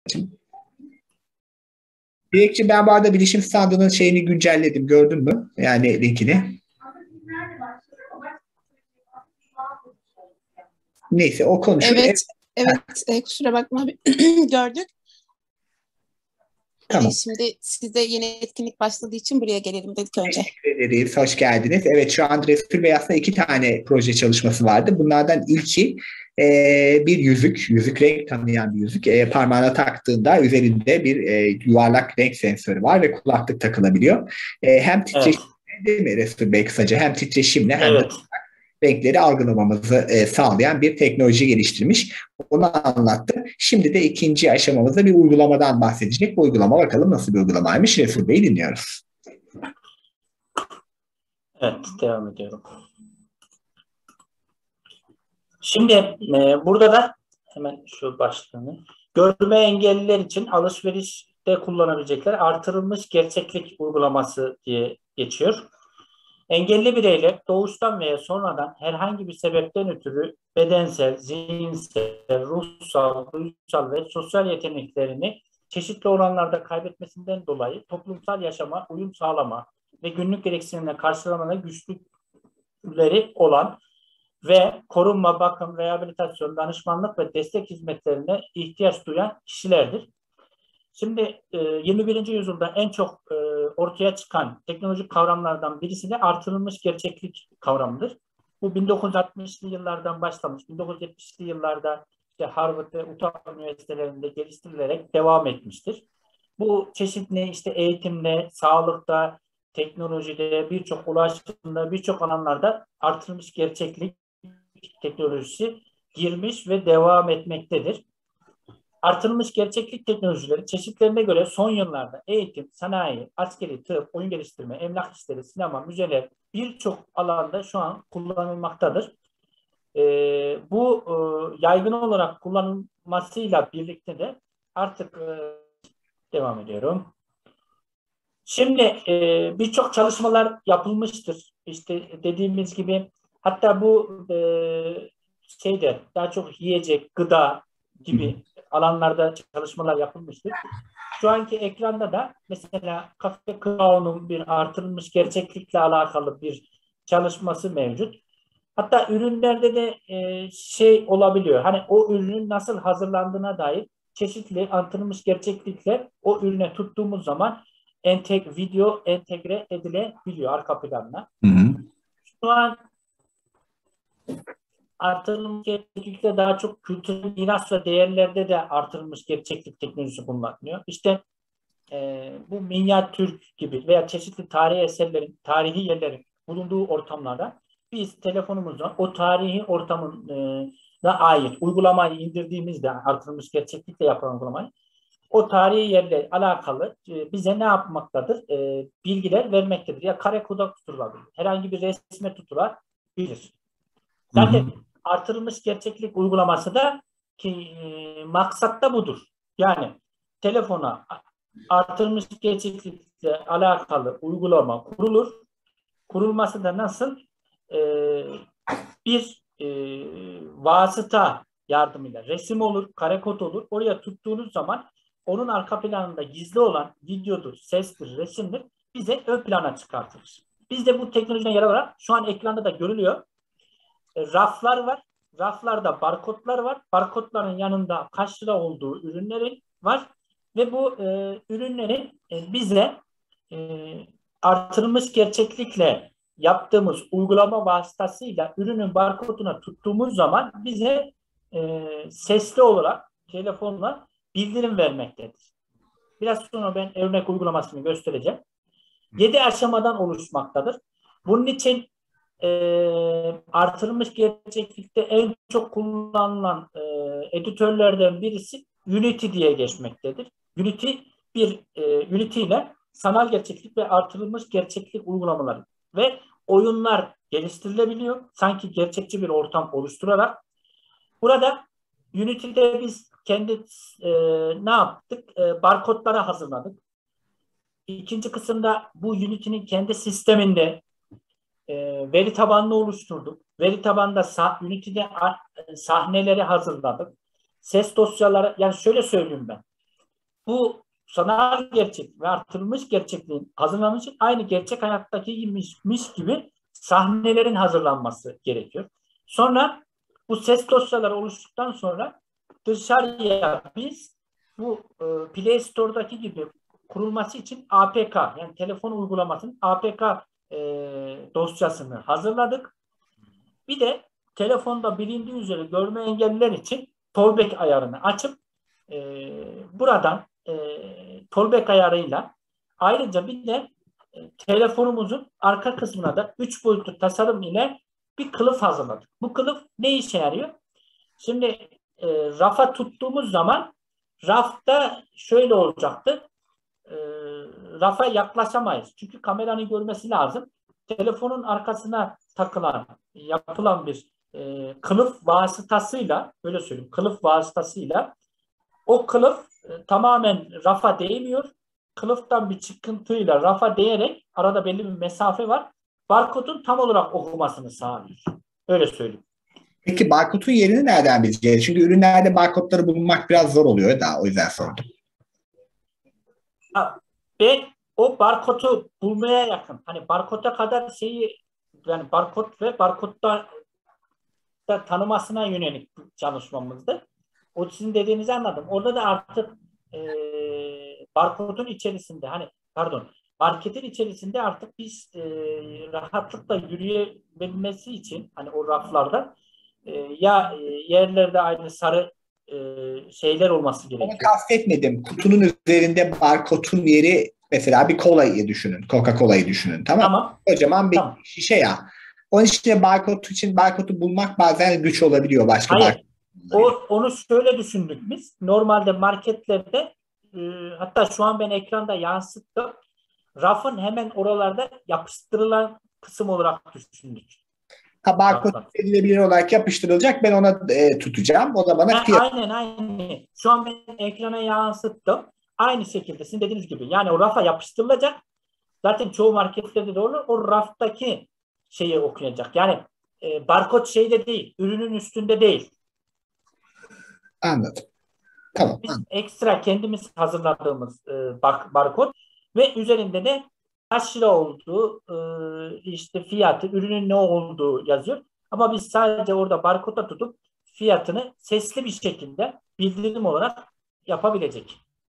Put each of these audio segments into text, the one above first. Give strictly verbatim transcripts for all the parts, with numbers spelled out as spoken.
Dilekçi, ben bu arada bilişim standının şeyini güncelledim. Gördün mü? Yani linkini. Neyse, o konuşur. Evet, evet. E, kusura bakma abi. Gördük. Tamam. E, şimdi size yeni etkinlik başladığı için buraya gelelim dedik önce. Teşekkür ederiz. Hoş geldiniz. Evet, şu an Resul Bey aslında iki tane proje çalışması vardı. Bunlardan ilki e, bir yüzük. Yüzük, renk tanıyan bir yüzük. E, parmağına taktığında üzerinde bir e, yuvarlak renk sensörü var ve kulaklık takılabiliyor. E, hem titreşimle, Evet. değil mi Resul Bey, kısaca hem titreşimle hem de Evet. renkleri algılamamızı e, sağlayan bir teknoloji geliştirmiş. Onu anlattı. Şimdi de ikinci aşamamızda bir uygulamadan bahsedecek. Bu uygulama bakalım nasıl bir uygulamaymış. Resul Bey'i dinliyoruz. Evet, devam ediyorum. Şimdi e, burada da hemen şu başlığını, görme engelliler için alışverişte kullanabilecekler artırılmış gerçeklik uygulaması diye geçiyor. Engelli bireyler doğuştan veya sonradan herhangi bir sebepten ötürü bedensel, zihinsel, ruhsal, duygusal ve sosyal yeteneklerini çeşitli oranlarda kaybetmesinden dolayı toplumsal yaşama uyum sağlama ve günlük gereksinimle karşılamada güçlükleri olan ve korunma, bakım, rehabilitasyon, danışmanlık ve destek hizmetlerine ihtiyaç duyan kişilerdir. Şimdi yirmi birinci yüzyılda en çok ortaya çıkan teknolojik kavramlardan birisi de artırılmış gerçeklik kavramıdır. Bu bin dokuz yüz altmışlı yıllardan başlamış, bin dokuz yüz yetmişli yıllarda işte Harvard ve Utah üniversitelerinde geliştirilerek devam etmiştir. Bu çeşitli işte eğitimde, sağlıkta, teknolojide, birçok ulaşımda, birçok alanlarda artırılmış gerçeklik teknolojisi girmiş ve devam etmektedir. Artırılmış gerçeklik teknolojileri çeşitlerine göre son yıllarda eğitim, sanayi, askeri, tıp, oyun geliştirme, emlak işleri, sinema, müzeler birçok alanda şu an kullanılmaktadır. Ee, bu e, yaygın olarak kullanılmasıyla birlikte de artık e, devam ediyorum. Şimdi e, birçok çalışmalar yapılmıştır. İşte dediğimiz gibi hatta bu e, şeyde daha çok yiyecek, gıda gibi alanlarda çalışmalar yapılmıştır. Şu anki ekranda da mesela Cafe Cloud'un bir artırılmış gerçeklikle alakalı bir çalışması mevcut. Hatta ürünlerde de e, şey olabiliyor. Hani o ürünün nasıl hazırlandığına dair çeşitli artırılmış gerçeklikle o ürüne tuttuğumuz zaman entegre, video entegre edilebiliyor arka planına. Hı hı. Şu an artırılmış gerçeklikte daha çok kültürel miras ve değerlerde de artırılmış gerçeklik teknolojisi kullanılıyor. İşte e, bu minyatür gibi veya çeşitli tarihi eserlerin, tarihi yerlerin bulunduğu ortamlarda biz telefonumuzdan o tarihi ortamın e, ait uygulamayı indirdiğimizde artırılmış gerçeklikle yapılan uygulamayı o tarihi yerle alakalı e, bize ne yapmaktadır? E, bilgiler vermektedir. Ya kare koda tutulabilir. Herhangi bir resme tutulabilir. Zaten hı hı. Artırılmış gerçeklik uygulaması da ki e, maksat da budur. Yani telefona artırılmış gerçeklikle alakalı uygulama kurulur. Kurulması da nasıl? E, bir e, vasıta yardımıyla resim olur, kare kod olur. Oraya tuttuğunuz zaman onun arka planında gizli olan videodur, sestir, resimdir bize ön plana çıkartılır. Biz de bu teknolojiden yararlanarak şu an ekranda da görülüyor. E, raflar var. Raflarda barkodlar var. Barkodların yanında kaç lira olduğu ürünlerin var. Ve bu e, ürünlerin e, bize e, artırılmış gerçeklikle yaptığımız uygulama vasıtasıyla ürünün barkoduna tuttuğumuz zaman bize e, sesli olarak telefonla bildirim vermektedir. Biraz sonra ben örnek uygulamasını göstereceğim. Yedi aşamadan oluşmaktadır. Bunun için e, artırılmış gerçeklikte en çok kullanılan e, editörlerden birisi Unity diye geçmektedir. Unity bir e, Unity ile sanal gerçeklik ve artırılmış gerçeklik uygulamaları ve oyunlar geliştirilebiliyor. Sanki gerçekçi bir ortam oluşturarak. Burada Unity'de biz kendi e, ne yaptık? E, barkodları hazırladık. İkinci kısımda bu Unity'nin kendi sisteminde e, veri tabanını oluşturduk. Veri tabanında sah Unity'de sahneleri hazırladık. Ses dosyaları, yani şöyle söyleyeyim ben. bu sanal gerçek ve artırılmış gerçekliğin hazırlanması için aynı gerçek hayattaki gibiymiş gibi sahnelerin hazırlanması gerekiyor. Sonra bu ses dosyaları oluştuktan sonra dışarıya biz bu e, Play Store'daki gibi kurulması için A P K, yani telefon uygulamasının A P K e, dosyasını hazırladık. Bir de telefonda bilindiği üzere görme engelliler için Tollback ayarını açıp e, buradan e, Tollback ayarıyla ayrıca bir de e, telefonumuzun arka kısmına da üç boyutlu tasarım ile bir kılıf hazırladık. Bu kılıf ne işe yarıyor? Şimdi e, rafa tuttuğumuz zaman rafta şöyle olacaktı. E, rafa yaklaşamayız. Çünkü kameranın görmesi lazım. Telefonun arkasına takılan, yapılan bir e, kılıf vasıtasıyla, böyle söyleyeyim, kılıf vasıtasıyla o kılıf e, tamamen rafa değmiyor. Kılıftan bir çıkıntıyla rafa değerek arada belli bir mesafe var. Barkodun tam olarak okumasını sağlıyor. Öyle söyleyeyim. Peki barkodun yerini nereden bileceğiz? Çünkü ürünlerde barkodları bulmak biraz zor oluyor da o yüzden sordum. Ben o barkodu bulmaya yakın. Hani barkoda kadar şeyi, yani barkod ve barkodda da tanımasına yönelik çalışmamızdı. O sizin dediğinizi anladım. Orada da artık e, barkodun içerisinde, hani pardon, marketin içerisinde artık biz e, rahatlıkla yürüyebilmesi için hani o raflarda e, ya e, yerlerde aynı sarı e, şeyler olması gerekiyor. Onu kastetmedim. Kutunun üzerinde barkodun yeri, mesela bir kolayı düşünün. Coca-Cola'yı düşünün. Tamam. Tamam. Kocaman bir Tamam. şişe ya. Onun için barkod için barkodu bulmak bazen güç olabiliyor. Başka Hayır. O, onu şöyle düşündük biz. Normalde marketlerde e, hatta şu an ben ekranda yansıttım. Rafın hemen oralarda yapıştırılan kısım olarak düşündük. Ha, barkod edilebilir olarak yapıştırılacak. Ben ona e, tutacağım. O da bana ha, fiyat. Aynen aynen. Şu an ben ekrana yansıttım. Aynı şekilde sizin dediğiniz gibi. Yani o rafa yapıştırılacak. Zaten çoğu marketlerde de olur. O raftaki şeyi okuyacak. Yani e, barkod şeyde değil. Ürünün üstünde değil. Anladım. Tamam. Biz Anladım. ekstra kendimiz hazırladığımız e, bak, barkod ve üzerinde de kaç lira olduğu, e, işte fiyatı, ürünün ne olduğu yazıyor. Ama biz sadece orada barkoda tutup fiyatını sesli bir şekilde bildirim olarak yapabilecek.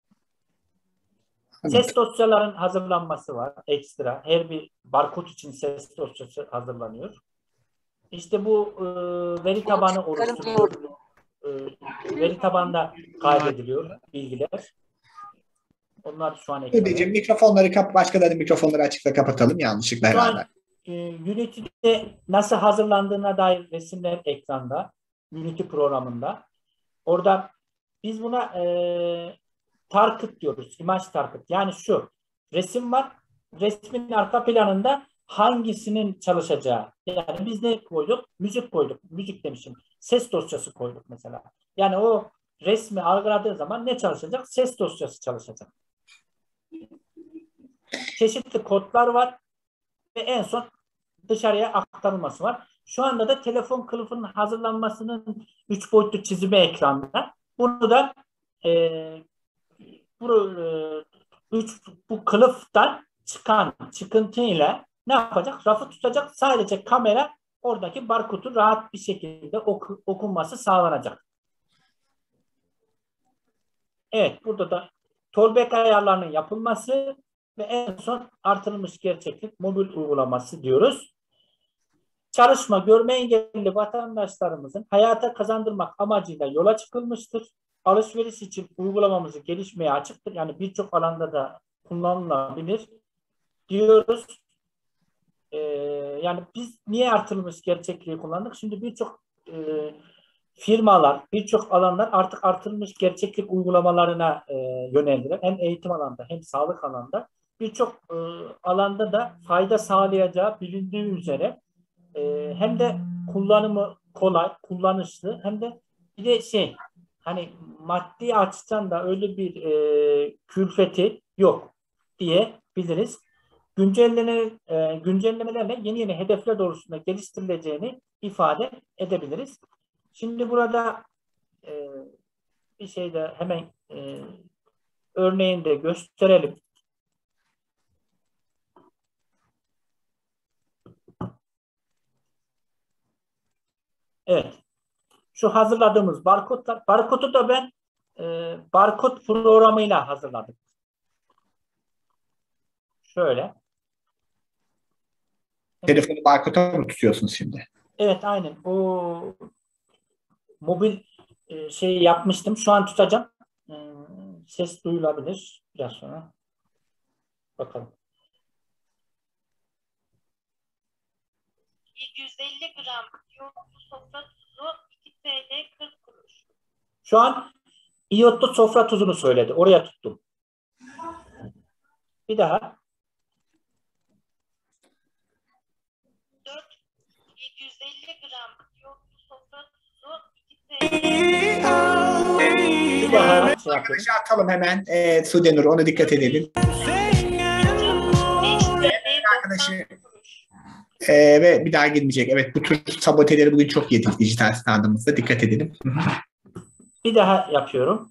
Anladım. Ses dosyaların hazırlanması var ekstra. Her bir barkod için ses dosyası hazırlanıyor. İşte bu e, veri tabanı oluşturuyor. E, veri tabanında kaydediliyor bilgiler. Onlar şu an ekranda. Ödeyeceğim. Mikrofonları kap, başkalarının mikrofonları açıkla kapatalım yanlışlıkla Şu herhalde. an e, Unity'de nasıl hazırlandığına dair resimler ekranda. Unity programında. Orada biz buna e, target diyoruz. Image target. Yani şu. Resim var. Resmin arka planında hangisinin çalışacağı. Yani biz ne koyduk? Müzik koyduk. Müzik demişim. Ses dosyası koyduk mesela. Yani o resmi algıladığı zaman ne çalışacak? Ses dosyası çalışacak. Çeşitli kodlar var ve en son dışarıya aktarılması var. Şu anda da telefon kılıfının hazırlanmasının üç boyutlu çizimi ekranda. Bunu da e, bu, e, üç, bu kılıftan çıkan çıkıntıyla ne yapacak? Rafı tutacak. Sadece kamera oradaki barkodu rahat bir şekilde oku, okunması sağlanacak. Evet, burada da Tollback ayarlarının yapılması ve en son artırılmış gerçeklik mobil uygulaması diyoruz. Çalışma görme engelli vatandaşlarımızın hayata kazandırmak amacıyla yola çıkılmıştır. Alışveriş için uygulamamızı gelişmeye açıktır. Yani birçok alanda da kullanılabilir diyoruz. Ee, yani biz niye artırılmış gerçekliği kullandık? Şimdi birçok e, firmalar, birçok alanlar artık artırılmış gerçeklik uygulamalarına e, yöneldiler. Hem eğitim alanda hem sağlık alanda. Birçok e, alanda da fayda sağlayacağı bilindiği üzere e, hem de kullanımı kolay, kullanışlı, hem de bir de şey, hani maddi açıdan da öyle bir e, külfeti yok diyebiliriz. Güncelleme, e, güncellemelerle yeni yeni hedefler doğrultusunda geliştirileceğini ifade edebiliriz. Şimdi burada e, bir şey de hemen e, örneğini de gösterelim. Evet. Şu hazırladığımız barkodlar. Barkodu da ben e, barkod programıyla hazırladım. Şöyle. Telefonu barkoda mı tutuyorsunuz şimdi? Evet, aynen. O mobil e, şeyi yapmıştım. Şu an tutacağım. E, ses duyulabilir biraz sonra. Bakalım. yedi yüz elli gram yoğurtlu sofra tuzu iki TL kırk kuruş. Şu an iyotlu sofra tuzunu söyledi. Oraya tuttum. Bir daha. dört yedi yüz elli gram yoğurtlu sofra tuzu iki TL. Bir daha. Şey yapıyorum. Arkadaşlar atalım hemen. E, Sudenur ona dikkat edelim. Arkadaşı e, ve bir daha gelmeyecek. Evet bu tür saboteleri bugün çok yedik dijital standımızda. Dikkat edelim. Bir daha yapıyorum.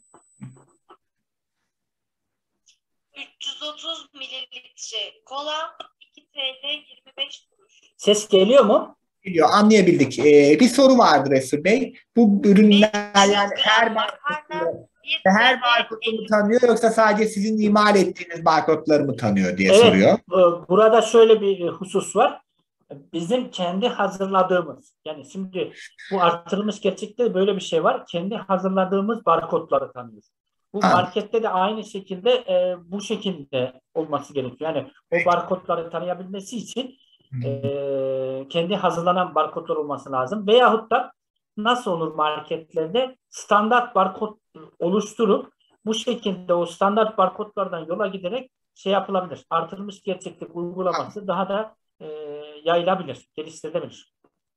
üç yüz otuz mililitre kola iki TL yirmi beş kuruş. Ses geliyor mu? Geliyor, anlayabildik. E, bir soru vardı Resul Bey. Bu ürünler yani her barkodu, her barkodu mu tanıyor yoksa sadece sizin imal ettiğiniz barkodları mı tanıyor diye Evet, soruyor. burada şöyle bir husus var. Bizim kendi hazırladığımız, yani şimdi bu artırılmış gerçekte böyle bir şey var. Kendi hazırladığımız barkodları tanıyor. Bu Ha. markette de aynı şekilde e, bu şekilde olması gerekiyor. Yani o barkodları tanıyabilmesi için e, kendi hazırlanan barkodlar olması lazım. Veyahut da nasıl olur marketlerde standart barkod oluşturup bu şekilde o standart barkodlardan yola giderek şey yapılabilir. Artırılmış gerçeklik uygulaması ha. daha da e, yayılabilir, geliştirilebilir.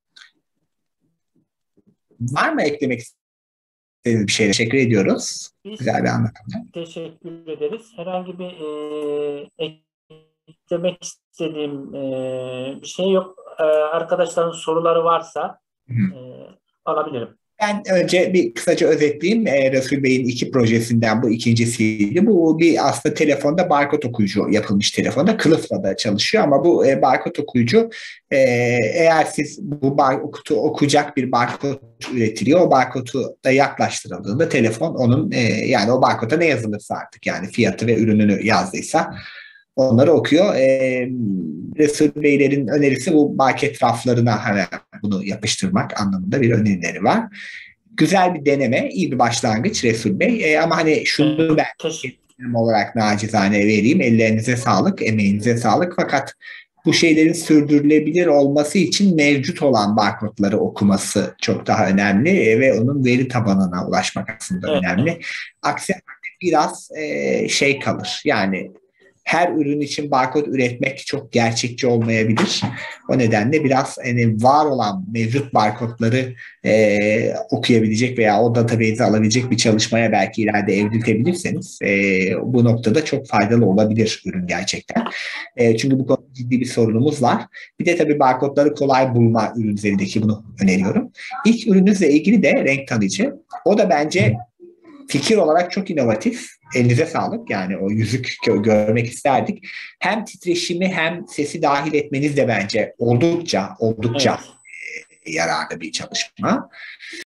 Var mı eklemek istediğiniz bir şey? Teşekkür ediyoruz. Biz Güzel bir anlatım. teşekkür ederiz. Herhangi bir e, eklemek istediğim e, bir şey yok. E, arkadaşların soruları varsa e, alabilirim. Ben önce bir kısaca özetleyeyim. E, Resul Bey'in iki projesinden bu ikincisiydi. Bu bir aslında telefonda barkod okuyucu yapılmış telefonda. Kılıfla da çalışıyor ama bu e, barkod okuyucu e, eğer siz bu barkodu okuyacak bir barkod üretiliyor. O barkodu da yaklaştırıldığında telefon onun e, yani o barkoda ne yazılırsa artık yani fiyatı ve ürününü yazdıysa onları okuyor. Ee, Resul Beylerin önerisi bu market raflarına hani bunu yapıştırmak anlamında bir önerileri var. Güzel bir deneme, iyi bir başlangıç Resul Bey. Ee, ama hani şunu ben kendim olarak nacizane vereyim. Ellerinize sağlık, emeğinize sağlık. Fakat bu şeylerin sürdürülebilir olması için mevcut olan barkodları okuması çok daha önemli ve onun veri tabanına ulaşmak aslında evet, önemli. Evet. Aksi biraz e, şey kalır. Yani her ürün için barkod üretmek çok gerçekçi olmayabilir. O nedenle biraz yani var olan mevcut barkodları e, okuyabilecek veya o database'i alabilecek bir çalışmaya belki ileride evriltebilirseniz e, bu noktada çok faydalı olabilir ürün gerçekten. E, çünkü bu konuda ciddi bir sorunumuz var. Bir de tabii barkodları kolay bulma ürün üzerindeki bunu öneriyorum. İlk ürününüzle ilgili de renk tanıyıcı. O da bence fikir olarak çok inovatif. Elinize sağlık. Yani o yüzük görmek isterdik. Hem titreşimi hem sesi dahil etmeniz de bence oldukça oldukça evet, yararlı bir çalışma.